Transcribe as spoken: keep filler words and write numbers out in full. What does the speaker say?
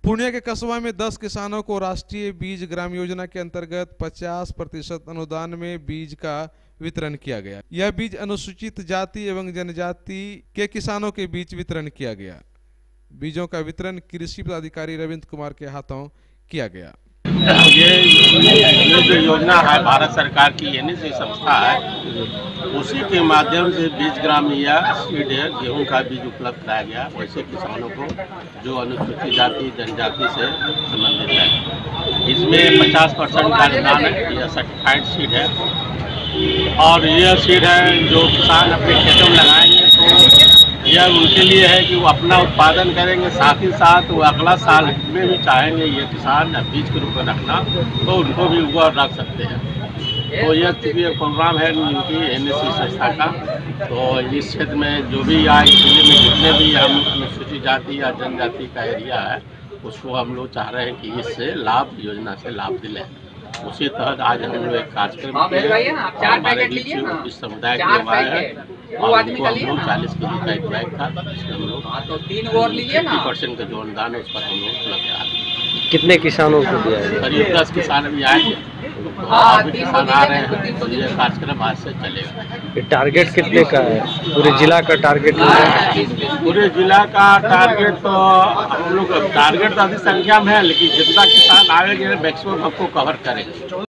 पूर्णिया के कस्बा में दस किसानों को राष्ट्रीय बीज ग्राम योजना के अंतर्गत पचास प्रतिशत अनुदान में बीज का वितरण किया गया। यह बीज अनुसूचित जाति एवं जनजाति के किसानों के बीच वितरण किया गया। बीजों का वितरण कृषि पदाधिकारी रविंद्र कुमार के हाथों किया गया। ये ये जो योजना है भारत सरकार की एन एस सी संस्था है, उसी के माध्यम से बीज ग्राम या सीड गेहूं का बीज उपलब्ध कराया गया वैसे किसानों को जो अनुसूचित जाति जनजाति से संबंधित है। इसमें पचास परसेंट का अनुदान है। यह सर्टिफाइड सीड है और यह सीड है जो किसान अपने खेतों में लगाएंगे तो यह उनके लिए है कि वो अपना उत्पादन करेंगे, साथ ही साथ वो अगला साल में भी चाहेंगे ये किसान बीज के रूप में रखना तो उनको भी वो रख सकते हैं। तो यह चूँकि एक प्रोग्राम है उनकी एन एस सी संस्था का, तो इस क्षेत्र में जो भी या इस जिले में जितने भी हम अनुसूचित जाति या जनजाति का एरिया है उसको हम लोग चाह रहे हैं कि इससे लाभ योजना से लाभ दिलाएं। उसी तहत आज हम लोग एक कार्यक्रम हमारे बीच इस समुदाय के लोग आए हैं और उनको हम लोग चालीस के जी का एक बैग था, हम लोग फिफ्टी परसेंट का जो अनुदान है उस पर हम लोग उपलब्ध करा दें। कितने किसानों को दिया है? करीब दस किसान अभी आएंगे और भी किसान आ रहे हैं, तो ये कार्यक्रम आज से चलेगा। टारगेट कितने का है? पूरे जिला का टारगेट है? पूरे जिला का टारगेट तो हम लोग टारगेट तो अधिक संख्या में है, लेकिन जितना किसान आएंगे मैक्सिमम आपको कवर करेंगे।